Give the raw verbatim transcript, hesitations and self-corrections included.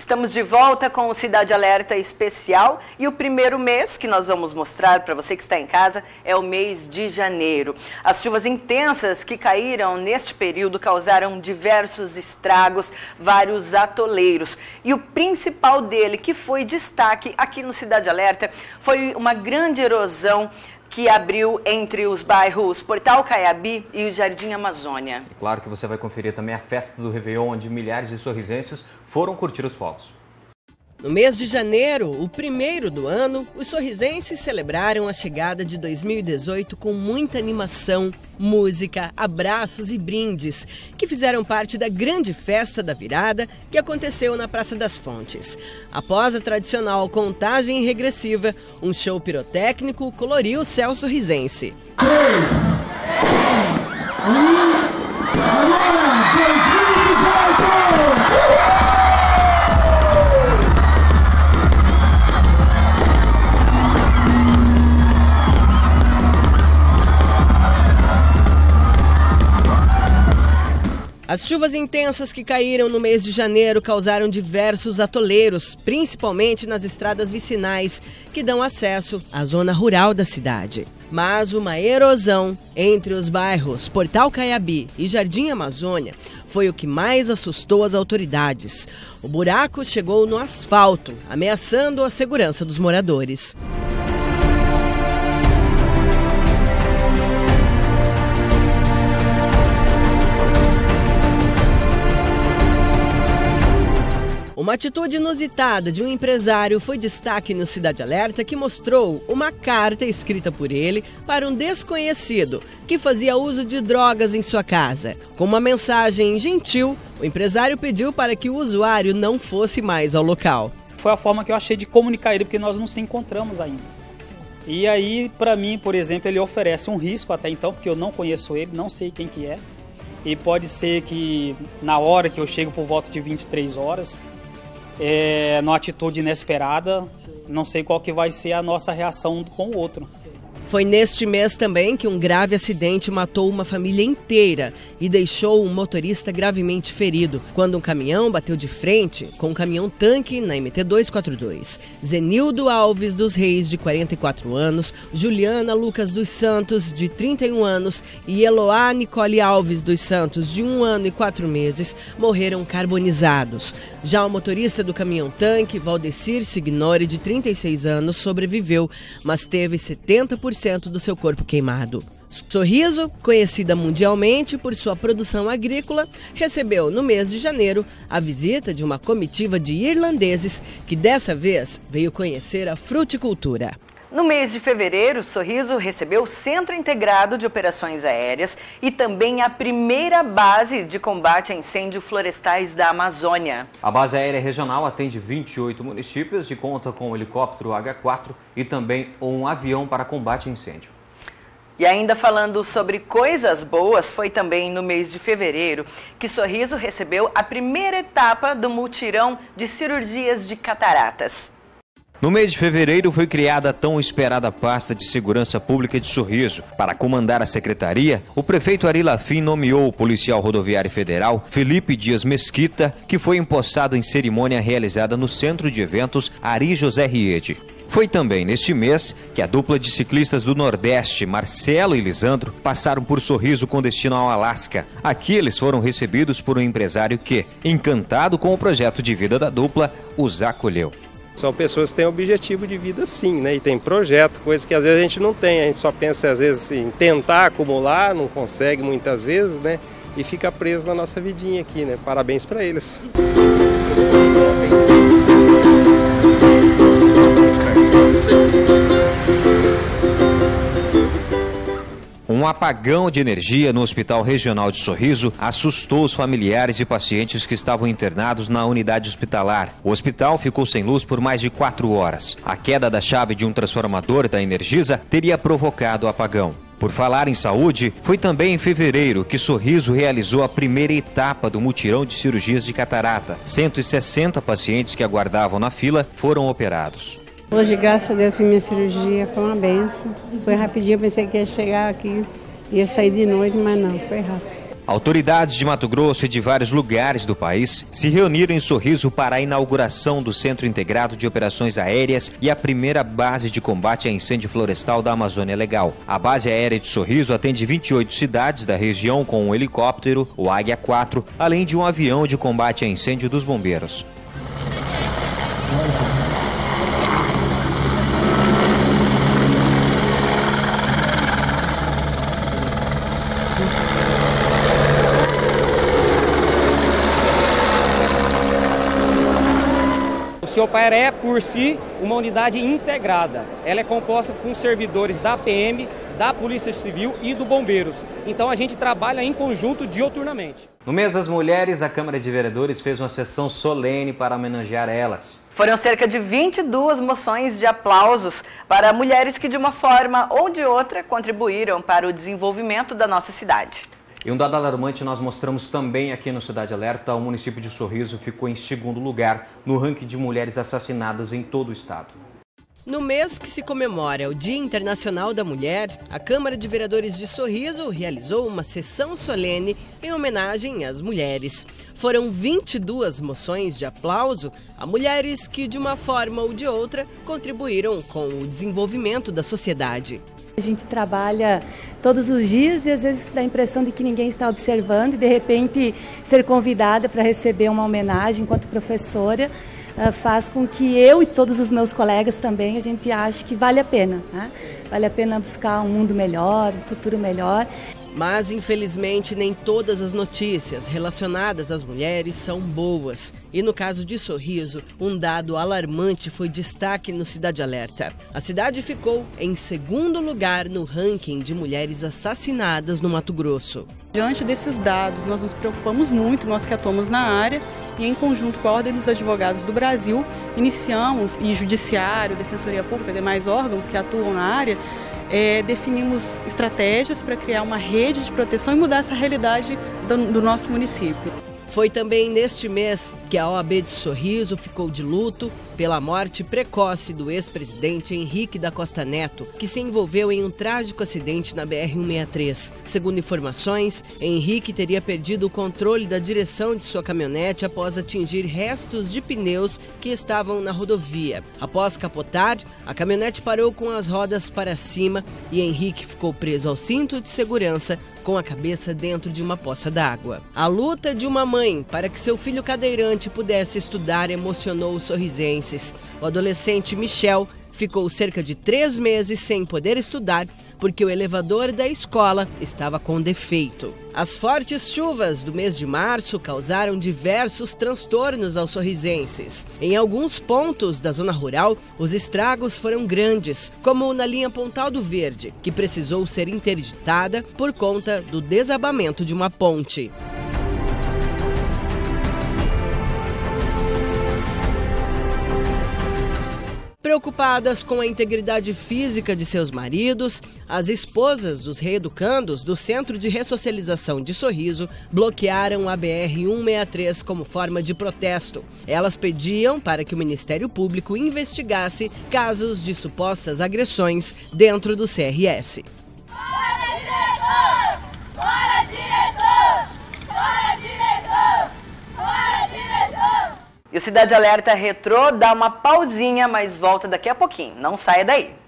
Estamos de volta com o Cidade Alerta Especial e o primeiro mês que nós vamos mostrar para você que está em casa é o mês de janeiro. As chuvas intensas que caíram neste período causaram diversos estragos, vários atoleiros. E o principal dele, que foi destaque aqui no Cidade Alerta, foi uma grande erosão que abriu entre os bairros Portal Caiabi e o Jardim Amazônia. Claro que você vai conferir também a festa do Réveillon, onde milhares de sorrisenses foram curtir os fogos. No mês de janeiro, o primeiro do ano, os sorrisenses celebraram a chegada de dois mil e dezoito com muita animação, música, abraços e brindes, que fizeram parte da grande festa da virada que aconteceu na Praça das Fontes. Após a tradicional contagem regressiva, um show pirotécnico coloriu o céu sorrisense. As chuvas intensas que caíram no mês de janeiro causaram diversos atoleiros, principalmente nas estradas vicinais, que dão acesso à zona rural da cidade. Mas uma erosão entre os bairros Portal Caiabi e Jardim Amazônia foi o que mais assustou as autoridades. O buraco chegou no asfalto, ameaçando a segurança dos moradores. Uma atitude inusitada de um empresário foi destaque no Cidade Alerta, que mostrou uma carta escrita por ele para um desconhecido que fazia uso de drogas em sua casa. Com uma mensagem gentil, o empresário pediu para que o usuário não fosse mais ao local. Foi a forma que eu achei de comunicar ele, porque nós não se encontramos ainda. E aí, para mim, por exemplo, ele oferece um risco até então, porque eu não conheço ele, não sei quem que é. E pode ser que na hora que eu chego por volta de vinte e três horas... É, numa atitude inesperada, não sei qual que vai ser a nossa reação um com o outro. Foi neste mês também que um grave acidente matou uma família inteira e deixou um motorista gravemente ferido, quando um caminhão bateu de frente com um caminhão-tanque na M T duzentos e quarenta e dois. Zenildo Alves dos Reis, de quarenta e quatro anos, Juliana Lucas dos Santos, de trinta e um anos, e Eloá Nicole Alves dos Santos, de um ano e quatro meses, morreram carbonizados. Já o motorista do caminhão-tanque, Valdecir Signori, de trinta e seis anos, sobreviveu, mas teve setenta por cento do seu corpo queimado. Sorriso, conhecida mundialmente por sua produção agrícola, recebeu no mês de janeiro a visita de uma comitiva de irlandeses que dessa vez veio conhecer a fruticultura. No mês de fevereiro, Sorriso recebeu o Centro Integrado de Operações Aéreas e também a primeira base de combate a incêndios florestais da Amazônia. A base aérea regional atende vinte e oito municípios e conta com um helicóptero H quatro e também um avião para combate a incêndio. E ainda falando sobre coisas boas, foi também no mês de fevereiro que Sorriso recebeu a primeira etapa do mutirão de cirurgias de cataratas. No mês de fevereiro foi criada a tão esperada pasta de segurança pública de Sorriso. Para comandar a secretaria, o prefeito Ari Lafim nomeou o policial rodoviário federal Felipe Dias Mesquita, que foi empossado em cerimônia realizada no Centro de Eventos Ari José Riede. Foi também neste mês que a dupla de ciclistas do Nordeste, Marcelo e Lisandro, passaram por Sorriso com destino ao Alasca. Aqui eles foram recebidos por um empresário que, encantado com o projeto de vida da dupla, os acolheu. São pessoas que têm objetivo de vida sim, né? E tem projeto, coisa que às vezes a gente não tem. A gente só pensa às vezes em tentar acumular, não consegue muitas vezes, né? E fica preso na nossa vidinha aqui, né? Parabéns para eles. Um apagão de energia no Hospital Regional de Sorriso assustou os familiares e pacientes que estavam internados na unidade hospitalar. O hospital ficou sem luz por mais de quatro horas. A queda da chave de um transformador da Energisa teria provocado o apagão. Por falar em saúde, foi também em fevereiro que Sorriso realizou a primeira etapa do mutirão de cirurgias de catarata. cento e sessenta pacientes que aguardavam na fila foram operados. Hoje, graças a Deus, minha cirurgia foi uma benção. Foi rapidinho, eu pensei que ia chegar aqui, ia sair de noite, mas não, foi rápido. Autoridades de Mato Grosso e de vários lugares do país se reuniram em Sorriso para a inauguração do Centro Integrado de Operações Aéreas e a primeira base de combate a incêndio florestal da Amazônia Legal. A base aérea de Sorriso atende vinte e oito cidades da região com um helicóptero, o Águia quatro, além de um avião de combate a incêndio dos bombeiros. O Ciopaer é, por si, uma unidade integrada. Ela é composta por servidores da P M, da Polícia Civil e do Bombeiros. Então a gente trabalha em conjunto dioturnamente. No mês das mulheres, a Câmara de Vereadores fez uma sessão solene para homenagear elas. Foram cerca de vinte e duas moções de aplausos para mulheres que, de uma forma ou de outra, contribuíram para o desenvolvimento da nossa cidade. E um dado alarmante nós mostramos também aqui no Cidade Alerta. O município de Sorriso ficou em segundo lugar no ranking de mulheres assassinadas em todo o estado. No mês que se comemora o Dia Internacional da Mulher, a Câmara de Vereadores de Sorriso realizou uma sessão solene em homenagem às mulheres. Foram vinte e duas moções de aplauso a mulheres que, de uma forma ou de outra, contribuíram com o desenvolvimento da sociedade. A gente trabalha todos os dias e às vezes dá a impressão de que ninguém está observando e de repente ser convidada para receber uma homenagem enquanto professora faz com que eu e todos os meus colegas também, a gente ache que vale a pena, né? Vale a pena buscar um mundo melhor, um futuro melhor. Mas, infelizmente, nem todas as notícias relacionadas às mulheres são boas. E no caso de Sorriso, um dado alarmante foi destaque no Cidade Alerta. A cidade ficou em segundo lugar no ranking de mulheres assassinadas no Mato Grosso. Diante desses dados, nós nos preocupamos muito, nós que atuamos na área, e em conjunto com a Ordem dos Advogados do Brasil, iniciamos, e Judiciário, Defensoria Pública e demais órgãos que atuam na área, É, definimos estratégias para criar uma rede de proteção e mudar essa realidade do, do nosso município. Foi também neste mês que a O A B de Sorriso ficou de luto pela morte precoce do ex-presidente Henrique da Costa Neto, que se envolveu em um trágico acidente na B R cento e sessenta e três. Segundo informações, Henrique teria perdido o controle da direção de sua caminhonete após atingir restos de pneus que estavam na rodovia. Após capotar, a caminhonete parou com as rodas para cima e Henrique ficou preso ao cinto de segurança com a cabeça dentro de uma poça d'água. A luta de uma mãe para que seu filho cadeirante pudesse estudar emocionou os sorrisenses. O adolescente Michel ficou cerca de três meses sem poder estudar porque o elevador da escola estava com defeito. As fortes chuvas do mês de março causaram diversos transtornos aos sorrisenses. Em alguns pontos da zona rural, os estragos foram grandes, como na linha Pontal do Verde, que precisou ser interditada por conta do desabamento de uma ponte. Preocupadas com a integridade física de seus maridos, as esposas dos reeducandos do Centro de Ressocialização de Sorriso bloquearam a B R cento e sessenta e três como forma de protesto. Elas pediam para que o Ministério Público investigasse casos de supostas agressões dentro do C R S. Fora diretor! Fora diretor! Fora diretor! Fora diretor! E o Cidade Alerta Retrô dá uma pausinha, mas volta daqui a pouquinho. Não saia daí.